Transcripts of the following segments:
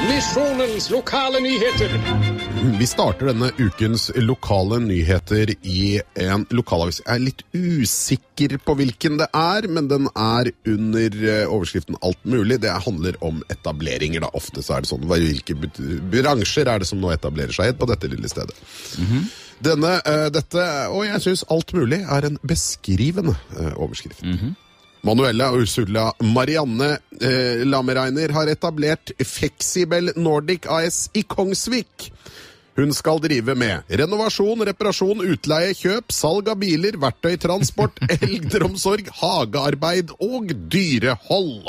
Misjonens lokale nyheter. Vi starter denne ukens lokale nyheter i en lokalavis. Jeg er litt usikker på hvilken det er, men den er under overskriften alt mulig. Det handler om etableringer da. Ofte så er det sånn, hvilke bransjer er det som nå etablerer seg på dette lille stedet? Dette, og jeg synes alt mulig er en beskrivende overskrift. Manuela Ursula Marianne Lammereiner har etablert Fleksibel Nordic AS i Kongsvik. Hun skal drive med renovasjon, reparasjon, utleie, kjøp, salg av biler, verktøy, transport, eldreomsorg, hagearbeid og dyrehold.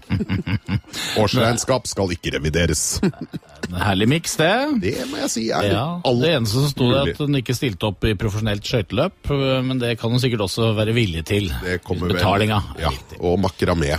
Årsregnskap skal ikke revideres. En herlig miks, det. Det må jeg si er det eneste som stod at hun ikke stilte opp i profesjonelt skøyteløp, men det kan hun sikkert også være villig til. Det kommer betalinga. Ja, og makramé.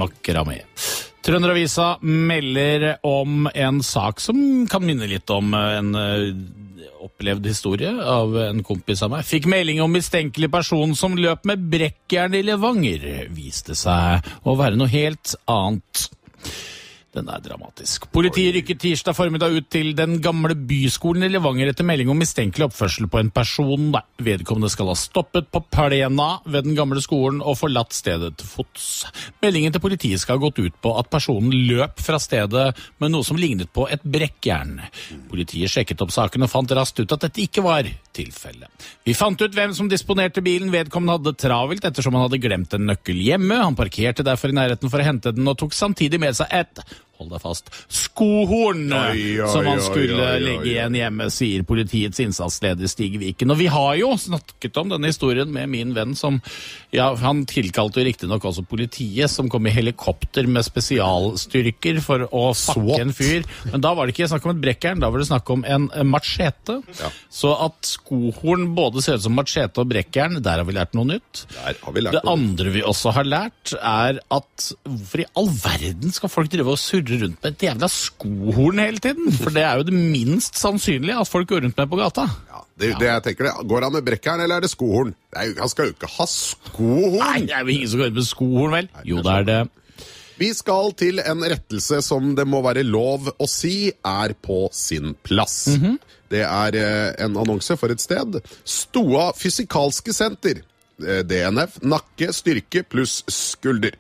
Trønderavisa melder om en sak som kan minne litt om en opplevd historie av en kompis av meg. Fikk melding om mistenkelig person som løp med brekkjern i Levanger. Viste seg å være noe helt annet. Den er dramatisk. Politiet rykket tirsdag formiddag ut til den gamle byskolen i Levanger etter melding om mistenkelig oppførsel på en person. Vedkommende skal ha stoppet på plena ved den gamle skolen og forlatt stedet til fots. Meldingen til politiet skal ha gått ut på at personen løp fra stedet med noe som lignet på et brekkjern. Politiet sjekket opp saken og fant raskt ut at dette ikke var tilfellet. Vi fant ut hvem som disponerte bilen. Vedkommende hadde travelt ettersom han hadde glemt en nøkkel hjemme. Han parkerte derfor i nærheten for å hente den og tok samtidig med seg et hold deg fast, skohorn som han skulle legge igjen hjemme, sier politiets innsatsleder Stig Viken. Og vi har jo snakket om denne historien med min venn som, han tilkalte jo riktig nok også politiet, som kom i helikopter med spesialstyrker for å fakke en fyr. Men da var det ikke snakk om et brekkjern, da var det snakk om en machete. Ja. Så at skohorn både ser ut som machete og brekkjern, der har vi lært noe nytt. Det andre vi også har lært er at hvorfor i all verden skal folk drive og surre rundt med et jævla skohorn hele tiden? For det er jo det minst sannsynlige at folk går rundt med på gata. Ja, det jeg tenker det. Går han med brekkjern, eller er det skohorn? Han skal jo ikke ha skohorn! Nei, det er jo ingen som går med skohorn, vel? Jo, det er det. Vi skal til en rettelse som det må være lov å si er på sin plass. Det er en annonse for et sted. Stoa Fysikalske Senter. DNF, nakke, styrke pluss skulder.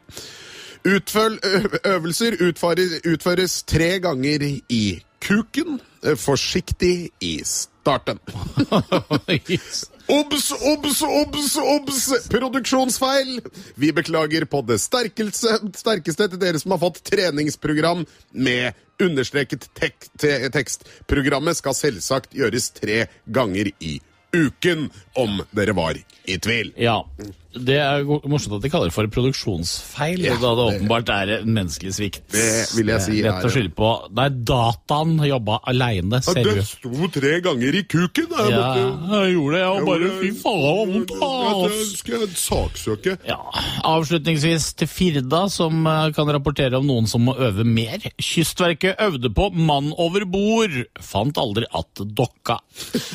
Øvelser utføres 3 ganger i kuken, forsiktig i starten. Obs! Produksjonsfeil! Vi beklager på det sterkeste til dere som har fått treningsprogram med understreket tekst. Programmet skal selvsagt gjøres 3 ganger i uken, om dere var i tvil. Ja, det er morsomt at de kaller det for produksjonsfeil, da det åpenbart er en menneskelig svikt. Det vil jeg si rett og skylde på. Nei, dataen jobbet alene, ser du. Det sto 3 ganger i kuken. Jeg gjorde det, jeg bare fy faen, jeg skal saksøke. Ja, avslutningsvis til Firda, som kan rapportere om noen som må øve mer. Kystverket øvde på mann over bord, fant aldri at dokka.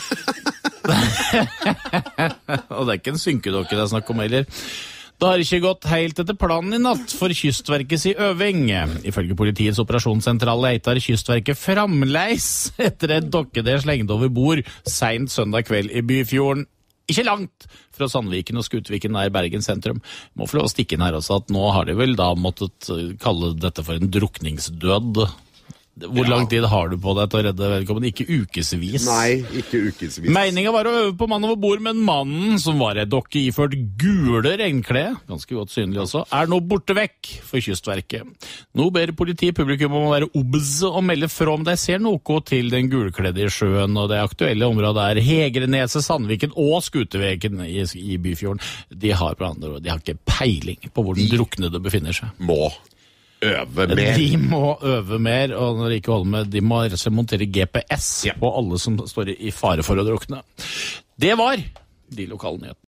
Og det er ikke en synkedokke det er snakk om heller. Det har ikke gått helt etter planen i natt for Kystverkets øving. Ifølge politiets operasjonssentral leitar Kystverket fremleis etter et dokke det slengte over bord sent søndag kveld i Byfjorden. Ikke langt fra Sandviken og Skutviken nær Bergen sentrum. Må få lov å stikke inn her også at nå har de vel da måttet kalle dette for en drukningsdød. Hvor lang tid har du på deg til å redde vedkommende? Ikke ukesvis. Nei, ikke ukesvis. Meningen var å øve på mann over bord, men mannen, som var et dokke iført gule regnklær, ganske godt synlig også, er nå borte vekk for Kystverket. Nå ber politiet publikum om å være obs og melde fra om de ser noe til den gulkledde i sjøen, og det aktuelle området er Hegreneset, Sandviken og Skuteveken i Byfjorden. De har ikke peiling på hvor den druknede befinner seg. Må øve mer. De må øve mer, og når de ikke holder med, de må rett og slett montere GPS på alle som står i fare for å drukne. Det var de lokale nyhetene.